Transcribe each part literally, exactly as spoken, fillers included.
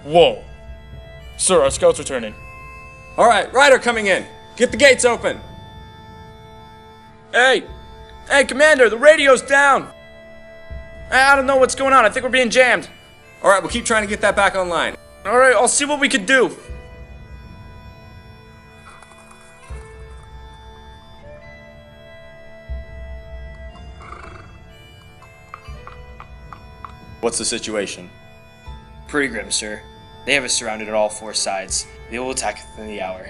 Whoa. Sir, our scout's returning. Alright, Ryder coming in. Get the gates open. Hey! Hey, Commander, the radio's down! I don't know what's going on. I think we're being jammed. Alright, we'll keep trying to get that back online. Alright, I'll see what we can do. What's the situation? Pretty grim, sir. They have us surrounded on all four sides. They will attack within the hour.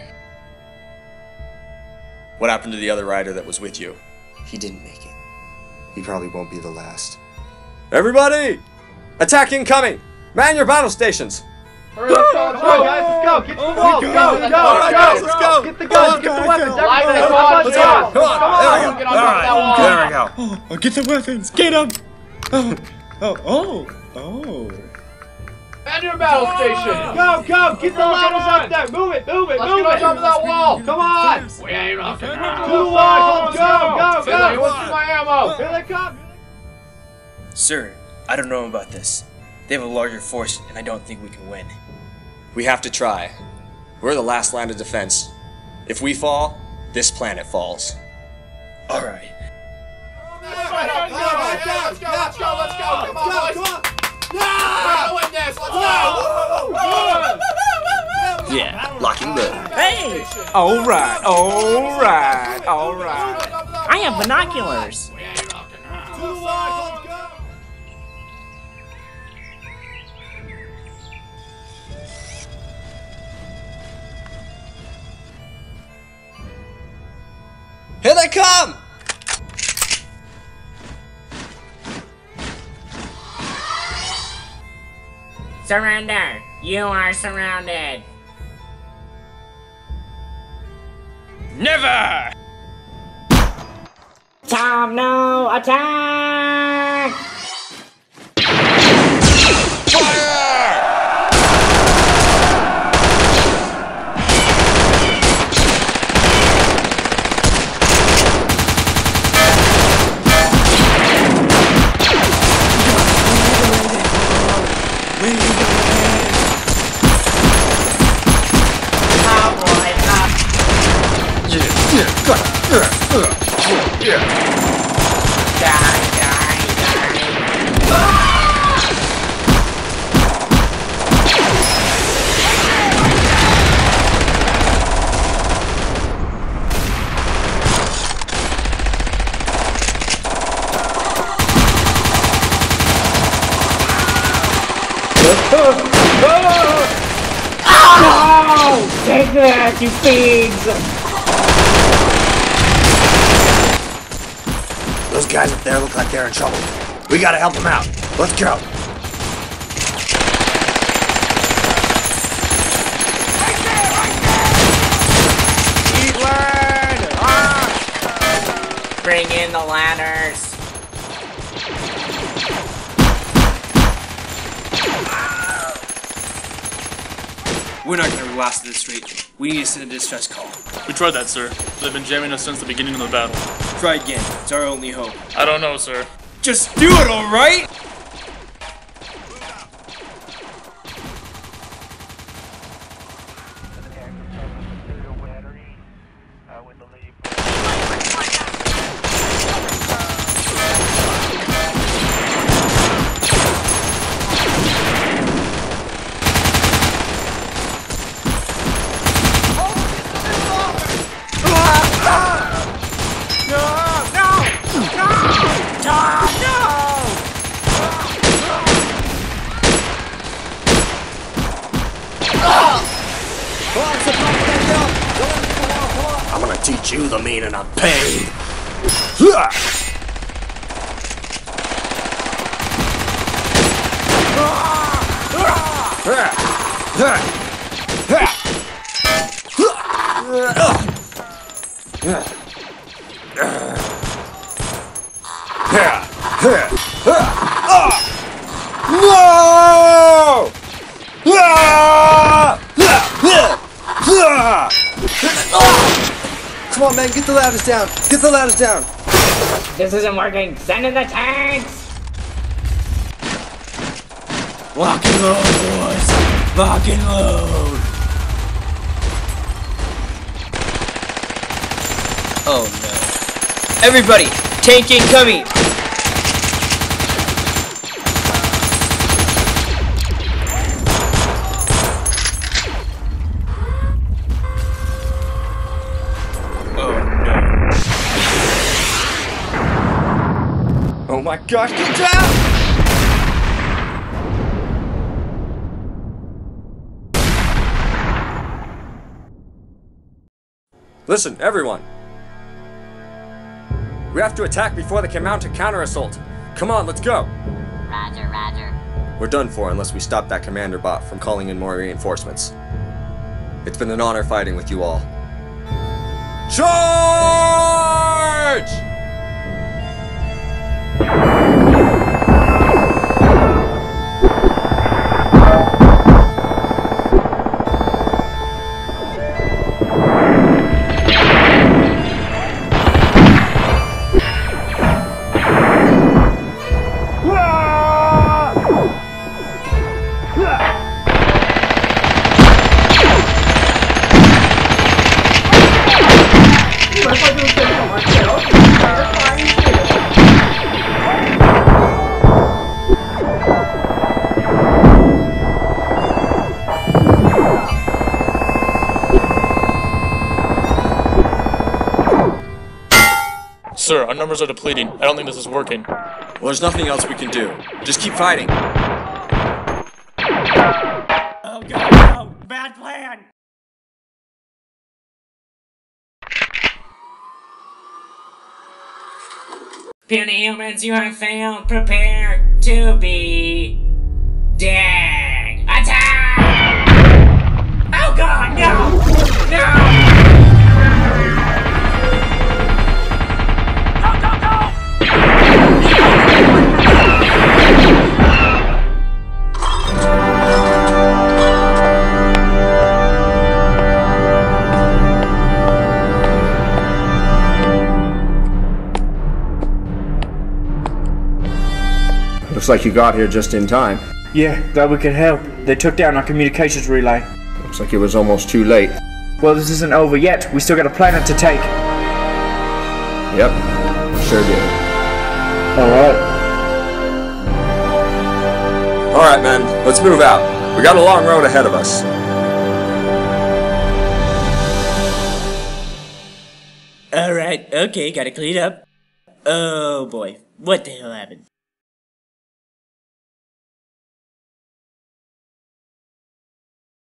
What happened to the other rider that was with you? He didn't make it. He probably won't be the last. Everybody! Attack incoming! Man your battle stations! Hurry, let's go, let's go, guys, let's go! Get to the walls, go, go, go, go! Let's go! Get the guns, get the weapons, everybody! Come on, let's go! Come on! Come on! There we go! Oh, get the weapons! Get them! Oh, oh, oh, oh. Man your battle station! Go, go! Get the ladders up there! Move it, move it, move it! Let's get on top of that wall! Come on! We ain't rocking around! To the wall! Go, go, go! Who wants my ammo? Here they come! Sir, I don't know about this. They have a larger force, and I don't think we can win. We have to try. We're the last line of defense. If we fall, this planet falls. Alright. Let's go, let's go, let's go! Come on, boys! Yeah! We're doing this! Let's go! Yeah, lock and load. Hey! Alright, alright, alright. I have binoculars. We ain't rocking around. To the wall, let's go! Here they come! Surrender! You are surrounded! Never! Tom, no! Attack! Oh! Take that, you fiends! Those guys up there look like they're in trouble. We gotta help them out. Let's go. Bring in the ladders. We're not gonna last this rate. We need to send a distress call. We tried that, sir. They've been jamming us since the beginning of the battle. Try again. It's our only hope. I don't know, sir. Just do it, alright? I'm gonna teach you the meaning of pain. No! Come on, man, get the ladders down. Get the ladders down. This isn't working. Send in the tanks! Lock and load, boys. Lock and load! Oh no. Everybody! Tank incoming! Oh my gosh, get down! Listen, everyone. We have to attack before they can mount a counter-assault. Come on, let's go. Roger, roger. We're done for unless we stop that commander bot from calling in more reinforcements. It's been an honor fighting with you all. Charge! Sir, our numbers are depleting. I don't think this is working. Well, there's nothing else we can do. Just keep fighting. Oh god, no! Bad plan! Puny humans, you have failed. Prepare to be dead. Attack! Oh god, no! No! Looks like you got here just in time. Yeah, glad we could help. They took down our communications relay. Looks like it was almost too late. Well, this isn't over yet. We still got a planet to take. Yep, sure did. Alright. Alright, men, let's move out. We got a long road ahead of us. Alright, okay, gotta clean up. Oh boy, what the hell happened?